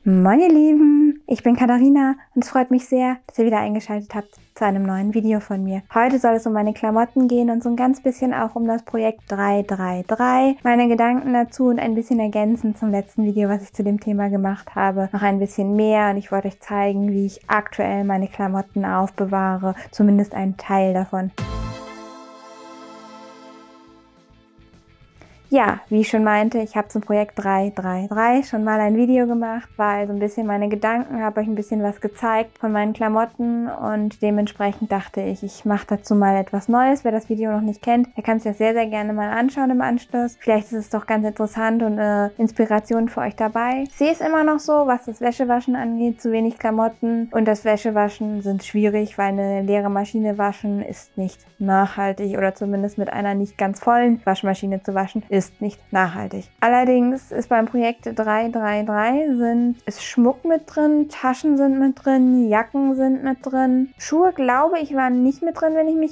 Moin ihr Lieben, ich bin Katharina und es freut mich sehr, dass ihr wieder eingeschaltet habt zu einem neuen Video von mir. Heute soll es um meine Klamotten gehen und so ein ganz bisschen auch um das Projekt 333, meine Gedanken dazu und ein bisschen ergänzend zum letzten Video, was ich zu dem Thema gemacht habe, noch ein bisschen mehr und ich wollte euch zeigen, wie ich aktuell meine Klamotten aufbewahre, zumindest einen Teil davon. Ja, wie ich schon meinte, ich habe zum Projekt 333 schon mal ein Video gemacht, weil so ein bisschen meine Gedanken, habe euch ein bisschen was gezeigt von meinen Klamotten und dementsprechend dachte ich, ich mache dazu mal etwas Neues. Wer das Video noch nicht kennt, der kann sich das sehr, sehr gerne mal anschauen im Anschluss. Vielleicht ist es doch ganz interessant und Inspiration für euch dabei. Ich sehe es immer noch so, was das Wäschewaschen angeht, zu wenig Klamotten und das Wäschewaschen sind schwierig, weil eine leere Maschine waschen ist nicht nachhaltig oder zumindest mit einer nicht ganz vollen Waschmaschine zu waschen ist nicht nachhaltig. Allerdings ist beim Projekt 333 ist Schmuck mit drin, Taschen sind mit drin, Jacken sind mit drin. Schuhe, glaube ich, waren nicht mit drin, wenn ich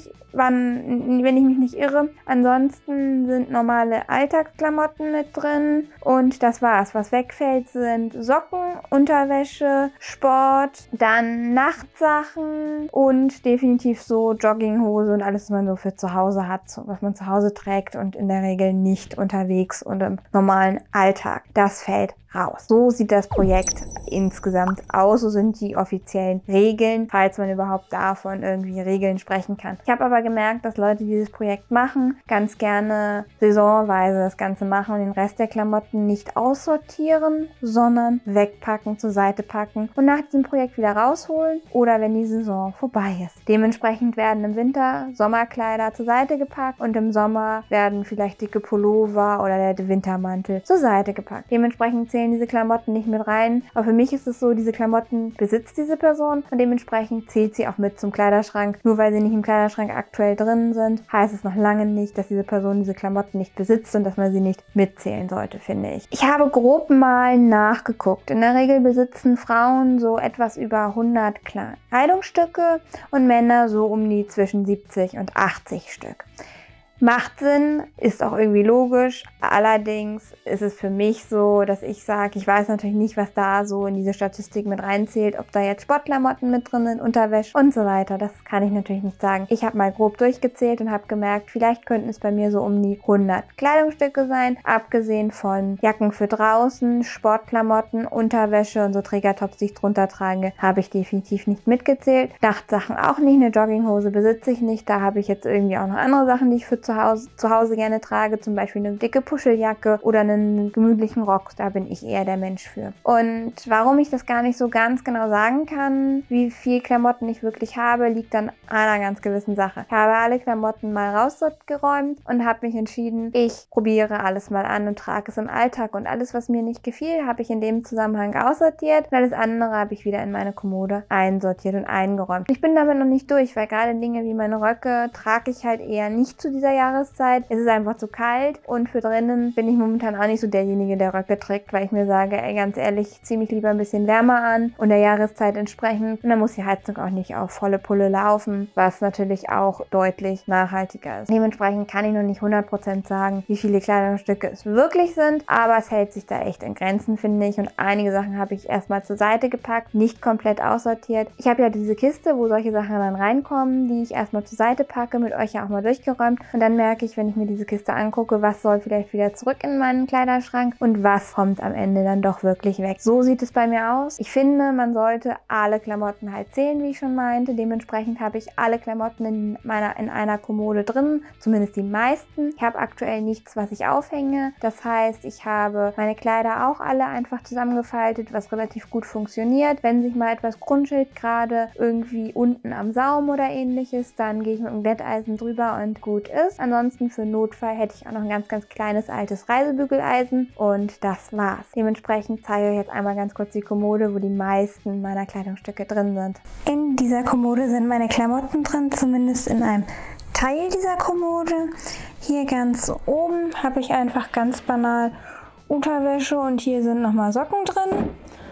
mich nicht irre. Ansonsten sind normale Alltagsklamotten mit drin und das war's. Was wegfällt, sind Socken, Unterwäsche, Sport, dann Nachtsachen und definitiv so Jogginghose und alles, was man so für zu Hause hat, was man zu Hause trägt und in der Regel nicht unterwegs und im normalen Alltag. Das fällt raus. So sieht das Projekt insgesamt aus. So sind die offiziellen Regeln, falls man überhaupt davon irgendwie Regeln sprechen kann. Ich habe aber gemerkt, dass Leute, die dieses Projekt machen, ganz gerne saisonweise das Ganze machen und den Rest der Klamotten nicht aussortieren, sondern wegpacken, zur Seite packen und nach diesem Projekt wieder rausholen oder wenn die Saison vorbei ist. Dementsprechend werden im Winter Sommerkleider zur Seite gepackt und im Sommer werden vielleicht dicke Pullover oder der Wintermantel zur Seite gepackt. Dementsprechend zählen diese Klamotten nicht mit rein. Aber für mich ist es so, diese Klamotten besitzt diese Person und dementsprechend zählt sie auch mit zum Kleiderschrank. Nur weil sie nicht im Kleiderschrank aktuell drin sind, heißt es noch lange nicht, dass diese Person diese Klamotten nicht besitzt und dass man sie nicht mitzählen sollte, finde ich. Ich habe grob mal nachgeguckt. In der Regel besitzen Frauen so etwas über 100 Kleidungsstücke und Männer so um die zwischen 70 und 80 Stück. Macht Sinn, ist auch irgendwie logisch, allerdings ist es für mich so, dass ich sage, ich weiß natürlich nicht, was da so in diese Statistik mit reinzählt, ob da jetzt Sportklamotten mit drin sind, Unterwäsche und so weiter, das kann ich natürlich nicht sagen. Ich habe mal grob durchgezählt und habe gemerkt, vielleicht könnten es bei mir so um die 100 Kleidungsstücke sein, abgesehen von Jacken für draußen, Sportklamotten, Unterwäsche und so Trägertops, die ich drunter trage, habe ich definitiv nicht mitgezählt. Nachtsachen auch nicht, eine Jogginghose besitze ich nicht, da habe ich jetzt irgendwie auch noch andere Sachen, die ich für zu Hause gerne trage, zum Beispiel eine dicke Puscheljacke oder einen gemütlichen Rock, da bin ich eher der Mensch für. Und warum ich das gar nicht so ganz genau sagen kann, wie viel Klamotten ich wirklich habe, liegt an einer ganz gewissen Sache. Ich habe alle Klamotten mal rausgeräumt und habe mich entschieden, ich probiere alles mal an und trage es im Alltag und alles, was mir nicht gefiel, habe ich in dem Zusammenhang aussortiert und alles andere habe ich wieder in meine Kommode einsortiert und eingeräumt. Ich bin damit noch nicht durch, weil gerade Dinge wie meine Röcke trage ich halt eher nicht zu dieser Jahreszeit. Es ist einfach zu kalt und für drinnen bin ich momentan auch nicht so derjenige, der Röcke trägt, weil ich mir sage, ey, ganz ehrlich, ich ziehe mich lieber ein bisschen wärmer an und der Jahreszeit entsprechend und dann muss die Heizung auch nicht auf volle Pulle laufen, was natürlich auch deutlich nachhaltiger ist. Dementsprechend kann ich noch nicht 100% sagen, wie viele Kleidungsstücke es wirklich sind, aber es hält sich da echt in Grenzen, finde ich, und einige Sachen habe ich erstmal zur Seite gepackt, nicht komplett aussortiert. Ich habe ja diese Kiste, wo solche Sachen dann reinkommen, die ich erstmal zur Seite packe, mit euch ja auch mal durchgeräumt und dann merke ich, wenn ich mir diese Kiste angucke, was soll vielleicht wieder zurück in meinen Kleiderschrank und was kommt am Ende dann doch wirklich weg. So sieht es bei mir aus. Ich finde, man sollte alle Klamotten halt zählen, wie ich schon meinte. Dementsprechend habe ich alle Klamotten in einer Kommode drin, zumindest die meisten. Ich habe aktuell nichts, was ich aufhänge. Das heißt, ich habe meine Kleider auch alle einfach zusammengefaltet, was relativ gut funktioniert. Wenn sich mal etwas krunschelt, gerade irgendwie unten am Saum oder ähnliches, dann gehe ich mit dem Glätteisen drüber und gut ist. Ansonsten für Notfall hätte ich auch noch ein ganz, ganz kleines altes Reisebügeleisen und das war's. Dementsprechend zeige ich euch jetzt einmal ganz kurz die Kommode, wo die meisten meiner Kleidungsstücke drin sind. In dieser Kommode sind meine Klamotten drin, zumindest in einem Teil dieser Kommode. Hier ganz oben habe ich einfach ganz banal Unterwäsche und hier sind nochmal Socken drin.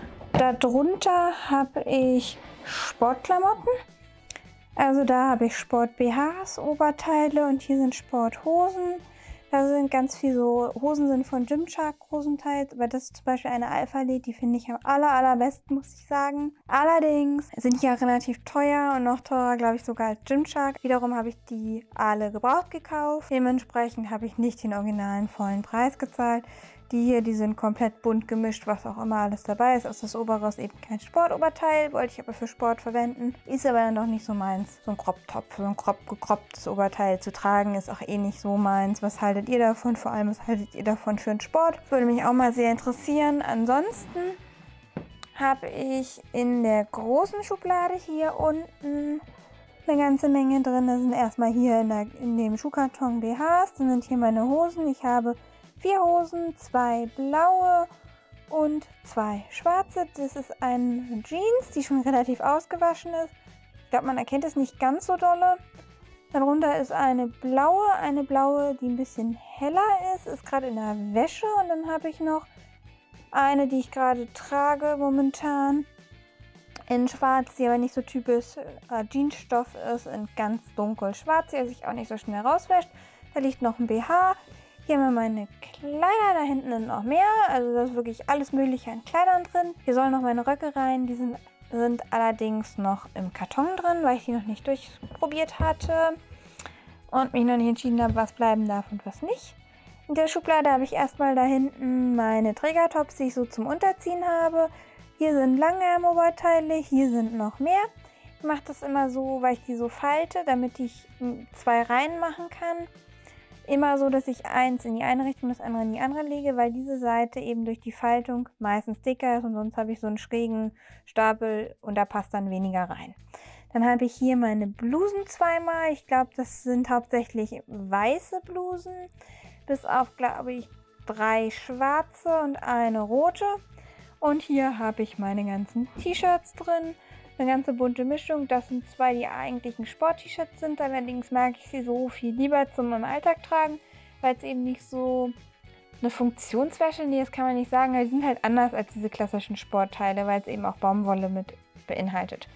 Darunter habe ich Sportklamotten. Also da habe ich Sport-BHs, Oberteile und hier sind Sporthosen. Da sind ganz viel so, Hosen sind von Gymshark großenteils, aber das ist zum Beispiel eine Alphalete, die finde ich am allerbesten, muss ich sagen. Allerdings sind die ja relativ teuer und noch teurer, glaube ich, sogar als Gymshark. Wiederum habe ich die alle gebraucht gekauft. Dementsprechend habe ich nicht den originalen vollen Preis gezahlt. Die hier, die sind komplett bunt gemischt, was auch immer alles dabei ist. Also das obere ist eben kein Sportoberteil, wollte ich aber für Sport verwenden. Ist aber dann doch nicht so meins. So ein Crop-Top, so ein gekropptes Oberteil zu tragen, ist auch eh nicht so meins. Was haltet ihr davon? Vor allem, was haltet ihr davon für einen Sport? Würde mich auch mal sehr interessieren. Ansonsten habe ich in der großen Schublade hier unten eine ganze Menge drin. Da sind erstmal hier in dem Schuhkarton BHs. Dann sind hier meine Hosen. Ich habe 4 Hosen, 2 blaue und 2 schwarze. Das ist eine Jeans, die schon relativ ausgewaschen ist. Ich glaube, man erkennt es nicht ganz so dolle. Darunter ist eine blaue, die ein bisschen heller ist gerade in der Wäsche. Und dann habe ich noch eine, die ich gerade trage momentan in schwarz, die aber nicht so typisch Jeansstoff ist, in ganz dunkel schwarz, die sich auch nicht so schnell rauswäscht. Da liegt noch ein BH. Hier haben wir meine Kleider, da hinten sind noch mehr, also da ist wirklich alles mögliche an Kleidern drin. Hier sollen noch meine Röcke rein, die sind allerdings noch im Karton drin, weil ich die noch nicht durchprobiert hatte und mich noch nicht entschieden habe, was bleiben darf und was nicht. In der Schublade habe ich erstmal da hinten meine Trägertops, die ich so zum Unterziehen habe. Hier sind Langärmoberteile, hier sind noch mehr. Ich mache das immer so, weil ich die so falte, damit ich 2 Reihen machen kann. Immer so, dass ich eins in die eine Richtung, das andere in die andere lege, weil diese Seite eben durch die Faltung meistens dicker ist und sonst habe ich so einen schrägen Stapel und da passt dann weniger rein. Dann habe ich hier meine Blusen zweimal. Ich glaube, das sind hauptsächlich weiße Blusen, bis auf, glaube ich, 3 schwarze und eine rote. Und hier habe ich meine ganzen T-Shirts drin. Eine ganze bunte Mischung. Das sind 2, die eigentlich ein Sport-T-Shirts sind. Allerdings mag ich sie so viel lieber zum im Alltag tragen, weil es eben nicht so eine Funktionswäsche, nee, das kann man nicht sagen. Die sind halt anders als diese klassischen Sportteile, weil es eben auch Baumwolle mit beinhaltet.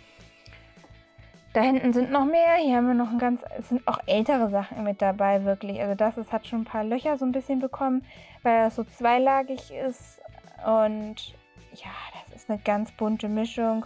Da hinten sind noch mehr. Hier haben wir noch es sind auch ältere Sachen mit dabei, wirklich. Also das hat schon ein paar Löcher so ein bisschen bekommen, weil das so zweilagig ist. Und ja, das ist eine ganz bunte Mischung.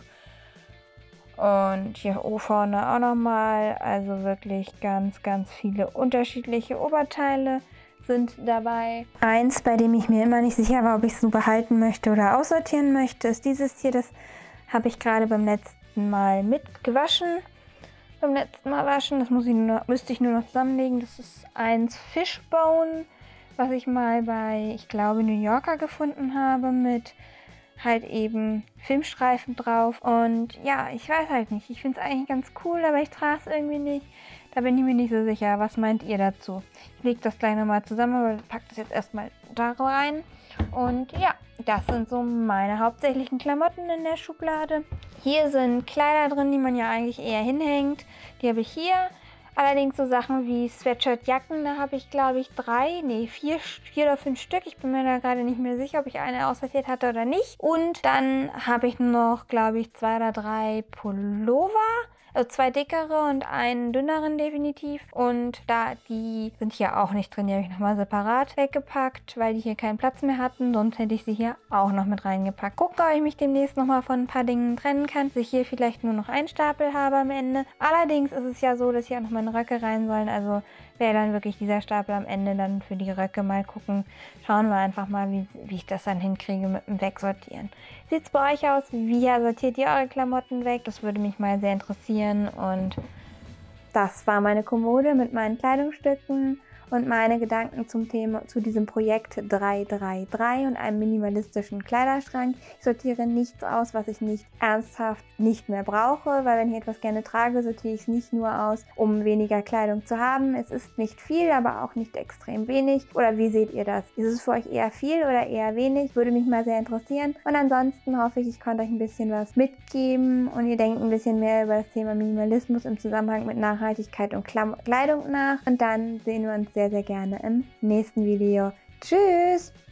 Und hier vorne auch nochmal, also wirklich ganz viele unterschiedliche Oberteile sind dabei. Eins, bei dem ich mir immer nicht sicher war, ob ich es so behalten möchte oder aussortieren möchte, ist dieses hier. Das habe ich gerade beim letzten Mal mitgewaschen. Beim letzten Mal waschen, das müsste ich nur noch zusammenlegen. Das ist eins Fishbone, was ich mal bei, ich glaube, New Yorker gefunden habe mit halt eben Filmstreifen drauf. Und ja, ich weiß halt nicht. Ich finde es eigentlich ganz cool, aber ich trage es irgendwie nicht. Da bin ich mir nicht so sicher. Was meint ihr dazu? Ich lege das gleich nochmal zusammen, aber packe das jetzt erstmal da rein. Und ja, das sind so meine hauptsächlichen Klamotten in der Schublade. Hier sind Kleider drin, die man ja eigentlich eher hinhängt. Die habe ich hier. Allerdings so Sachen wie Sweatshirt-Jacken, da habe ich, glaube ich, 4 oder 5 Stück. Ich bin mir da gerade nicht mehr sicher, ob ich eine aussortiert hatte oder nicht. Und dann habe ich noch, glaube ich, 2 oder 3 Pullover. Also 2 dickere und einen dünneren definitiv. Und die sind hier auch nicht drin. Die habe ich nochmal separat weggepackt, weil die hier keinen Platz mehr hatten. Sonst hätte ich sie hier auch noch mit reingepackt. Gucken, ob ich mich demnächst nochmal von ein paar Dingen trennen kann. Dass ich hier vielleicht nur noch einen Stapel habe am Ende. Allerdings ist es ja so, dass hier auch noch meine Röcke rein sollen. Also wäre dann wirklich dieser Stapel am Ende dann für die Röcke. Mal gucken. Schauen wir einfach mal, wie ich das dann hinkriege mit dem Wegsortieren. Sieht es bei euch aus? Wie sortiert ihr eure Klamotten weg? Das würde mich mal sehr interessieren. Und das war meine Kommode mit meinen Kleidungsstücken und meine Gedanken zu diesem Projekt 333 und einem minimalistischen Kleiderschrank. Ich sortiere nichts aus, was ich nicht ernsthaft nicht mehr brauche, weil wenn ich etwas gerne trage, sortiere ich es nicht nur aus, um weniger Kleidung zu haben. Es ist nicht viel, aber auch nicht extrem wenig. Oder wie seht ihr das? Ist es für euch eher viel oder eher wenig? Würde mich mal sehr interessieren. Und ansonsten hoffe ich, ich konnte euch ein bisschen was mitgeben und ihr denkt ein bisschen mehr über das Thema Minimalismus im Zusammenhang mit Nachhaltigkeit und Kleidung nach. Und dann sehen wir uns sehr gerne im nächsten Video. Tschüss!